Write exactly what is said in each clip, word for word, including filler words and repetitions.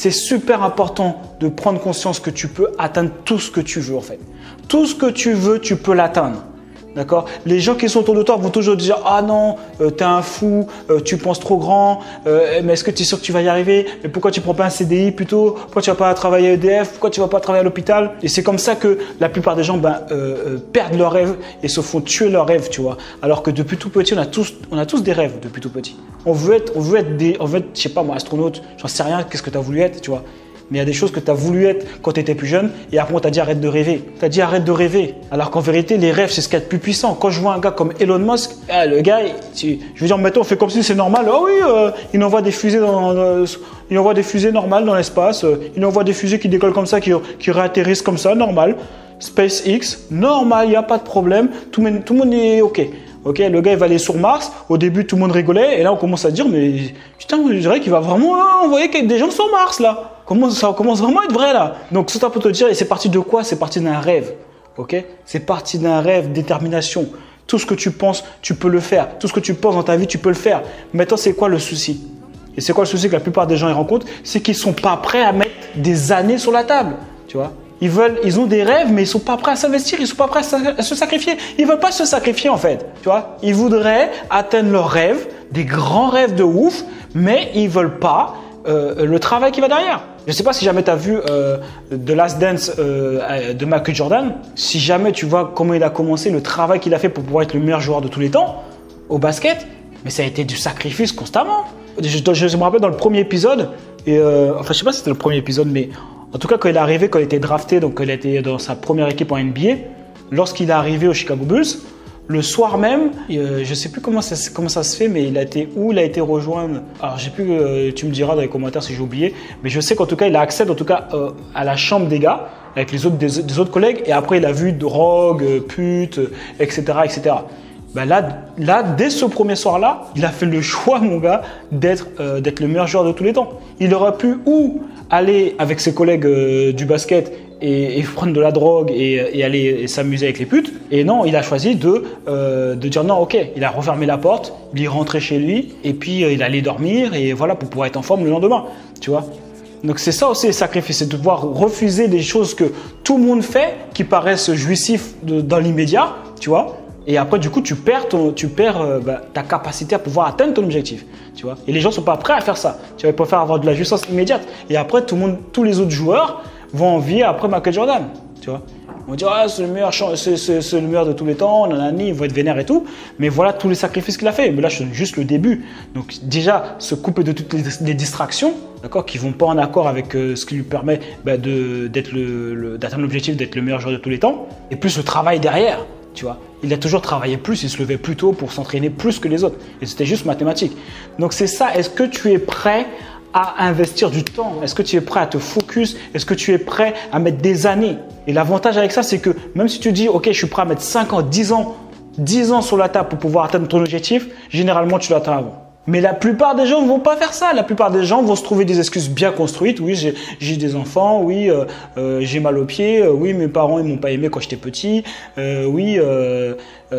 c'est super important de prendre conscience que tu peux atteindre tout ce que tu veux en fait. Tout ce que tu veux, tu peux l'atteindre. D'accord? Les gens qui sont autour de toi vont toujours dire « Ah non, euh, t'es un fou, euh, tu penses trop grand, euh, mais est-ce que tu es sûr que tu vas y arriver? Mais pourquoi tu prends pas un C D I plutôt? Pourquoi tu vas pas travailler à E D F? Pourquoi tu vas pas travailler à l'hôpital ?» Et c'est comme ça que la plupart des gens ben, euh, euh, perdent leurs rêves et se font tuer leurs rêves, tu vois. Alors que depuis tout petit, on a tous, on a tous des rêves depuis tout petit. On veut être, on veut être des, on veut être, je sais pas moi, astronaute, j'en sais rien, qu'est-ce que tu as voulu être, tu vois. Mais il y a des choses que tu as voulu être quand tu étais plus jeune et après on t'a dit arrête de rêver. Tu as dit arrête de rêver. Alors qu'en vérité, les rêves, c'est ce qu'il y a de plus puissant. Quand je vois un gars comme Elon Musk, ah, le gars, tu, je veux dire, mettons, on fait comme si c'est normal. Oh oui, euh, il envoie des fusées dans, euh, il envoie des fusées normales dans l'espace. Euh, il envoie des fusées qui décollent comme ça, qui, qui réatterrissent comme ça, normal. SpaceX, normal, il n'y a pas de problème. Tout, tout le monde est OK. Ok, le gars il va aller sur Mars. Au début, tout le monde rigolait. Et là, on commence à dire, mais putain, je dirais qu'il va vraiment hein, envoyer des gens sur Mars là. Comment ça commence vraiment à être vrai là? Donc, ça peut te dire, et c'est parti de quoi? C'est parti d'un rêve. Ok, c'est parti d'un rêve, détermination. Tout ce que tu penses, tu peux le faire. Tout ce que tu penses dans ta vie, tu peux le faire. Maintenant, c'est quoi le souci? Et c'est quoi le souci que la plupart des gens y rencontrent? C'est qu'ils sont pas prêts à mettre des années sur la table. Tu vois? Ils veulent, ils ont des rêves, mais ils sont pas prêts à s'investir, ils sont pas prêts à se sacrifier. Ils veulent pas se sacrifier en fait, tu vois. Ils voudraient atteindre leurs rêves, des grands rêves de ouf, mais ils veulent pas euh, le travail qui va derrière. Je sais pas si jamais tu as vu euh, The Last Dance euh, de Michael Jordan. Si jamais tu vois comment il a commencé, le travail qu'il a fait pour pouvoir être le meilleur joueur de tous les temps au basket, mais ça a été du sacrifice constamment. Je, je, je me rappelle dans le premier épisode, et euh, enfin je sais pas si c'était le premier épisode, mais en tout cas, quand il est arrivé, quand il était drafté, donc il était dans sa première équipe en N B A, lorsqu'il est arrivé au Chicago Bulls, le soir même, euh, je ne sais plus comment ça, comment ça se fait, mais il a été où il a été rejoindre. Alors, je sais plus, euh, tu me diras dans les commentaires si j'ai oublié, mais je sais qu'en tout cas, il a accès en tout cas euh, à la chambre des gars avec les autres, des, des autres collègues, et après, il a vu drogue, pute, et cetera, et cetera. Ben là, là, dès ce premier soir-là, il a fait le choix, mon gars, d'être euh, d'être le meilleur joueur de tous les temps. Il aurait pu ou aller avec ses collègues euh, du basket et, et prendre de la drogue et, et aller s'amuser avec les putes. Et non, il a choisi de, euh, de dire non, ok. Il a refermé la porte, il est rentré chez lui et puis euh, il allait dormir et voilà pour pouvoir être en forme le lendemain, tu vois. Donc c'est ça aussi le sacrifice, c'est de devoir refuser des choses que tout le monde fait, qui paraissent jouissifs de, dans l'immédiat, tu vois. Et après, du coup, tu perds, ton, tu perds euh, bah, ta capacité à pouvoir atteindre ton objectif. Tu vois. Et les gens ne sont pas prêts à faire ça. Tu vas préférer avoir de la jouissance immédiate. Et après, tout le monde, tous les autres joueurs vont envier après Michael Jordan. Tu vois. On va dire, ah, c'est le meilleur, c'est, c'est, c'est le meilleur de tous les temps, nanani, ils vont être vénères et tout. Mais voilà tous les sacrifices qu'il a fait. Mais là, c'est juste le début. Donc, déjà, se couper de toutes les, les distractions, d'accord, qui ne vont pas en accord avec euh, ce qui lui permet bah, de, d'être le, le, d'atteindre l'objectif d'être le meilleur joueur de tous les temps. Et plus le travail derrière. Tu vois, il a toujours travaillé plus, il se levait plus tôt pour s'entraîner plus que les autres. Et c'était juste mathématique. Donc c'est ça, est-ce que tu es prêt à investir du temps? Est-ce que tu es prêt à te focus? Est-ce que tu es prêt à mettre des années? Et l'avantage avec ça, c'est que même si tu dis, ok, je suis prêt à mettre cinq ans, dix ans, dix ans sur la table pour pouvoir atteindre ton objectif, généralement tu l'atteins avant. Mais la plupart des gens ne vont pas faire ça. La plupart des gens vont se trouver des excuses bien construites. Oui, j'ai, j'ai des enfants. Oui, euh, euh, j'ai mal aux pieds. Euh, oui, mes parents ils m'ont pas aimé quand j'étais petit. Euh, oui, euh,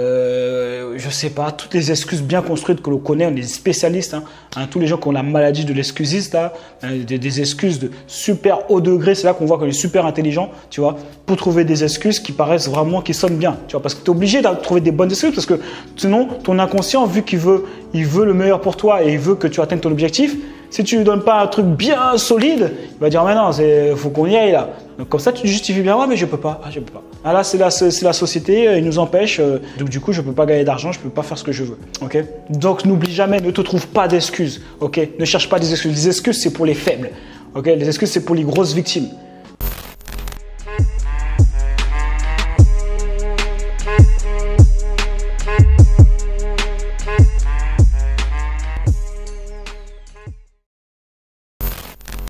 euh, je sais pas. Toutes les excuses bien construites que l'on connaît, on est spécialistes. Hein, hein, tous les gens qui ont la maladie de l'excusiste, là, hein, des, des excuses de super haut degré. C'est là qu'on voit qu'on est super intelligent, tu vois, pour trouver des excuses qui paraissent vraiment, qui sonnent bien, tu vois, parce que tu es obligé de trouver des bonnes excuses, parce que sinon, ton inconscient, vu qu'il veut, il veut le meilleur pour toi et il veut que tu atteignes ton objectif, si tu lui donnes pas un truc bien solide, il va dire mais non, il faut qu'on y aille là. Donc comme ça, tu te justifies bien, ouais, mais je peux pas, ah, je peux pas. Ah là, c'est la, c'est la société, il nous empêche, euh, donc du coup, je peux pas gagner d'argent, je peux pas faire ce que je veux, ok? Donc n'oublie jamais, ne te trouve pas d'excuses, ok? Ne cherche pas des excuses. Les excuses, c'est pour les faibles, ok? Les excuses, c'est pour les grosses victimes.